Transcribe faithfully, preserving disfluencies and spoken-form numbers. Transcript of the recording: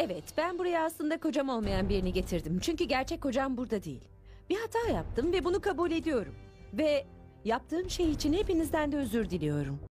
Evet, ben buraya aslında kocam olmayan birini getirdim. Çünkü gerçek kocam burada değil. Bir hata yaptım ve bunu kabul ediyorum. Ve yaptığım şey için hepinizden de özür diliyorum.